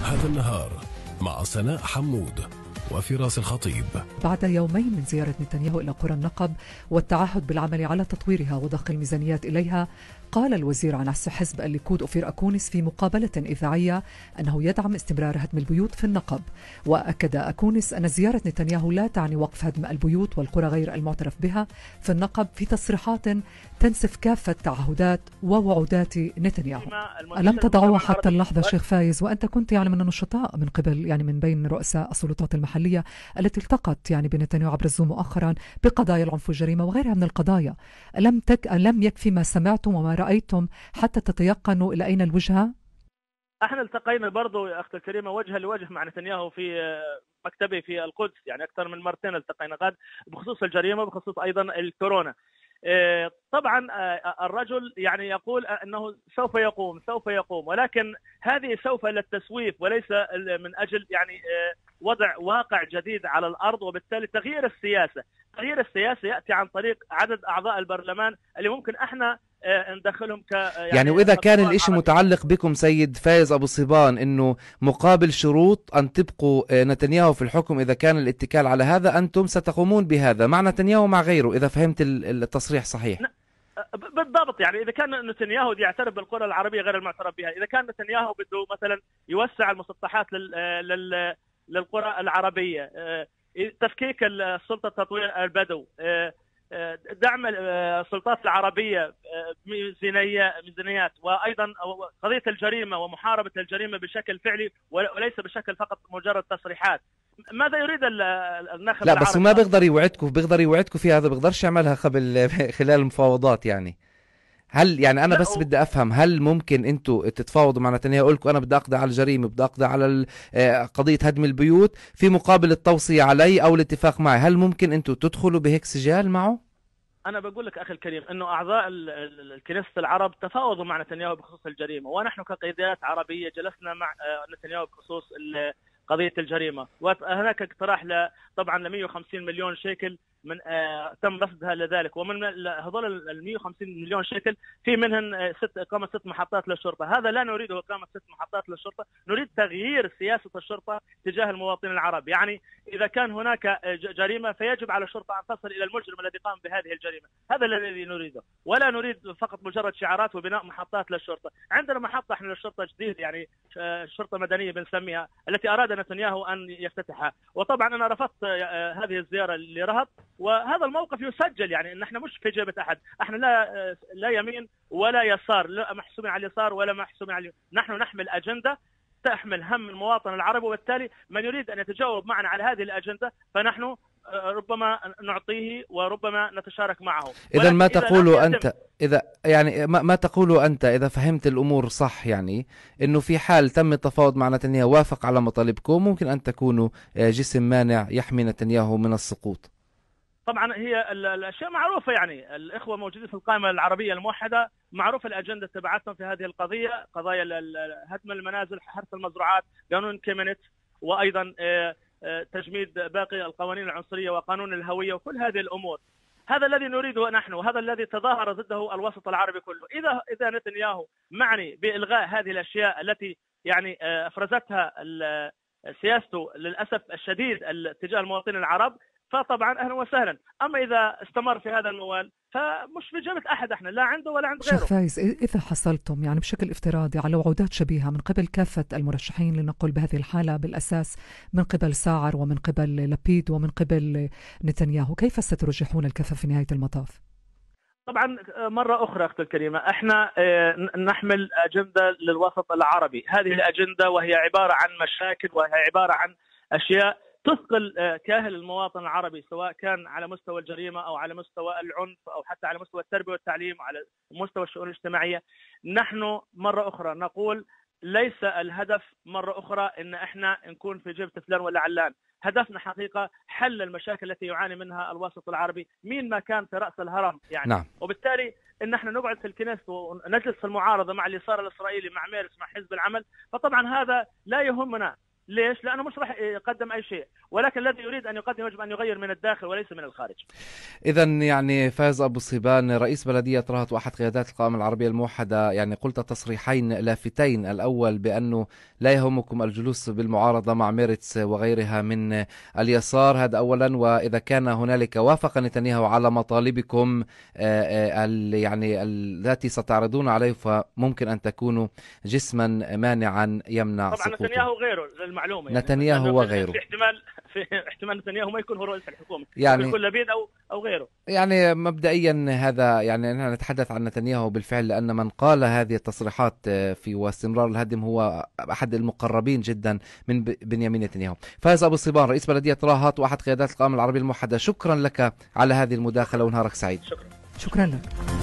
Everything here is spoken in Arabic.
هذا النهار مع سناء حمود وفراس الخطيب. بعد يومين من زيارة نتنياهو إلى قرى النقب والتعهد بالعمل على تطويرها وضخ الميزانيات إليها، قال الوزير عن حزب الليكود أوفير أكونس في مقابلة إذاعية أنه يدعم استمرار هدم البيوت في النقب. وأكد أكونس أن زيارة نتنياهو لا تعني وقف هدم البيوت والقرى غير المعترف بها في النقب، في تصريحات تنسف كافة تعهدات ووعودات نتنياهو. ألم تضعوها حتى اللحظة شيخ فايز، وأنت كنت من النشطاء من قبل من بين رؤساء السلطات المحلية التي التقت بنتنياهو عبر الزوم مؤخرا بقضايا العنف والجريمة وغيرها من القضايا، ألم يكفي ما سمعتم وما رأيتم حتى تتيقنوا إلى أين الوجهة؟ احنا التقينا برضو يا اختي الكريمه وجها لوجه مع نتنياهو في مكتبي في القدس، اكثر من مرتين التقينا غاد بخصوص الجريمه وبخصوص ايضا الكورونا. طبعا الرجل يقول انه سوف يقوم، ولكن هذه سوف للتسويف وليس من اجل وضع واقع جديد على الارض. وبالتالي تغيير السياسه ياتي عن طريق عدد اعضاء البرلمان اللي ممكن احنا ندخلهم وإذا كان الإشي متعلق بكم سيد فايز أبو صيبان إنه مقابل شروط أن تبقوا نتنياهو في الحكم، إذا كان الاتكال على هذا أنتم ستقومون بهذا مع نتنياهو مع غيره، إذا فهمت التصريح صحيح؟ بالضبط. إذا كان نتنياهو يعترف بالقرى العربية غير المعترف بها، إذا كان نتنياهو بده مثلا يوسع المسطحات للقرى العربية، تفكيك السلطة تطوير البدو، دعم السلطات العربية ميزانيات، وأيضا قضية الجريمة ومحاربة الجريمة بشكل فعلي وليس بشكل فقط مجرد تصريحات. ماذا يريد الناخب لا بس ما بيقدر يوعدكم في هذا، بيقدرش يعملها خلال المفاوضات. هل أنا بس بدي أفهم، هل ممكن أنتوا تتفاوضوا مع نتنياهو يقول لكم أنا بدي أقضي على الجريمة، بدي أقضي على قضية هدم البيوت في مقابل التوصية علي أو الاتفاق معي، هل ممكن أنتوا تدخلوا بهيك سجال معه؟ أنا بقول لك أخي الكريم أنه أعضاء الكنيسة العرب تفاوضوا مع نتنياهو بخصوص الجريمة، ونحن كقيادات عربية جلسنا مع نتنياهو بخصوص قضية الجريمة، وهناك اقتراح طبعا ل 150 مليون شيكل من تم رصدها لذلك. ومن هذول ال 150 مليون شيكل في منهن إقامة 6 محطات للشرطة. هذا لا نريده إقامة 6 محطات للشرطة، نريد تغيير سياسة الشرطة تجاه المواطنين العرب. إذا كان هناك جريمة فيجب على الشرطة أن تصل إلى المجرم الذي قام بهذه الجريمة، هذا الذي نريده، ولا نريد فقط مجرد شعارات وبناء محطات للشرطة. عندنا محطة احنا للشرطة جديد شرطة مدنية بنسميها، التي أراد نتنياهو أن يفتتحها. وطبعا أنا رفضت هذه الزيارة لرهط، وهذا الموقف يسجل، ان احنا مش في جيبة احد، احنا لا يمين ولا يسار، لا محسومين على اليسار ولا محسومين على اليمين، نحن نحمل اجندة تحمل هم المواطن العربي، وبالتالي من يريد ان يتجاوب معنا على هذه الاجندة فنحن ربما نعطيه وربما نتشارك معه. إذا ما تقوله أنت، إذا ما تقوله أنت إذا فهمت الأمور صح، إنه في حال تم التفاوض مع نتنياهو وافق على مطالبكم، ممكن أن تكونوا جسم مانع يحمي نتنياهو من السقوط. طبعا هي الاشياء معروفه، الاخوه موجودين في القائمه العربيه الموحده، معروف الاجنده تبعتهم في هذه القضيه، قضايا هدم المنازل، حرث المزروعات، قانون كيمينيت، وايضا تجميد باقي القوانين العنصريه وقانون الهويه وكل هذه الامور. هذا الذي نريده نحن، وهذا الذي تظاهر ضده الوسط العربي كله. اذا نتنياهو معني بالغاء هذه الاشياء التي افرزتها سياسته للاسف الشديد تجاه المواطنين العرب، فطبعا اهلا وسهلا. اما اذا استمر في هذا الموال فمش في جيبة احد، احنا لا عنده ولا عند غيره. شيخ فايز، اذا حصلتم بشكل افتراضي على وعودات شبيهه من قبل كافه المرشحين، لنقل بهذه الحاله بالاساس من قبل ساعر ومن قبل لبيد ومن قبل نتنياهو، كيف سترجحون الكفة في نهايه المطاف؟ طبعا مرة أخرى أختي الكريمة، احنا نحمل أجندة للوسط العربي. هذه الأجندة وهي عبارة عن مشاكل، وهي عبارة عن أشياء تثقل كاهل المواطن العربي، سواء كان على مستوى الجريمة أو على مستوى العنف أو حتى على مستوى التربية والتعليم وعلى مستوى الشؤون الاجتماعية. نحن مرة أخرى نقول ليس الهدف مرة أخرى إن احنا نكون في جيبة فلان ولا علان، هدفنا حقيقة حل المشاكل التي يعاني منها الوسط العربي مين ما كان في رأس الهرم نعم. وبالتالي إن احنا نقعد في الكنيسة ونجلس في المعارضة مع اليسار الإسرائيلي، مع ميرس، مع حزب العمل، فطبعا هذا لا يهمنا. ليش؟ لأنه مش راح يقدم أي شيء، ولكن الذي يريد أن يقدم يجب أن يغير من الداخل وليس من الخارج. إذا يعني فايز أبو صيبان رئيس بلدية رهط وأحد قيادات القوائم العربية الموحدة، يعني قلت تصريحين لافتين، الأول بأنه لا يهمكم الجلوس بالمعارضة مع ميرتس وغيرها من اليسار، هذا أولا، وإذا كان هنالك وافق نتنياهو على مطالبكم يعني التي ستعرضون عليه فممكن أن تكونوا جسما مانعا يمنع طبعا سقوطه. نتنياهو غيره للمعلومة، نتنياهو وغيره، في احتمال نتنياهو ما يكون هو رئيس الحكومة، يعني يكون لبيد أو غيره. يعني مبدئيا هذا يعني نحن نتحدث عن نتنياهو بالفعل، لأن من قال هذه التصريحات في واستمرار الهدم هو أحد المقربين جدا من بنيامين نتنياهو. فايز أبو صيبان رئيس بلدية رهط وأحد قيادات القوائم العربية الموحدة، شكرا لك على هذه المداخلة ونهارك سعيد. شكرا. شكرا لك.